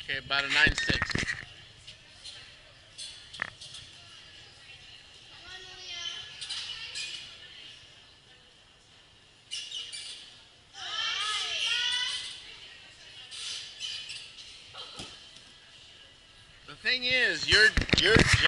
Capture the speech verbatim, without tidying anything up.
Okay, about a nine six. The thing is, you're you're